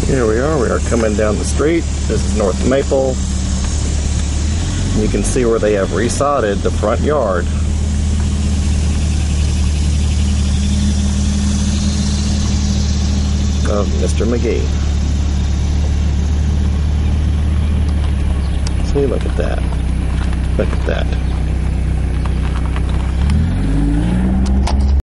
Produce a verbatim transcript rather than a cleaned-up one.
Here we are, we are coming down the street. This is North Maple. You can see where they have resodded the front yard. Of Mister McGee. See, look at that. Look at that.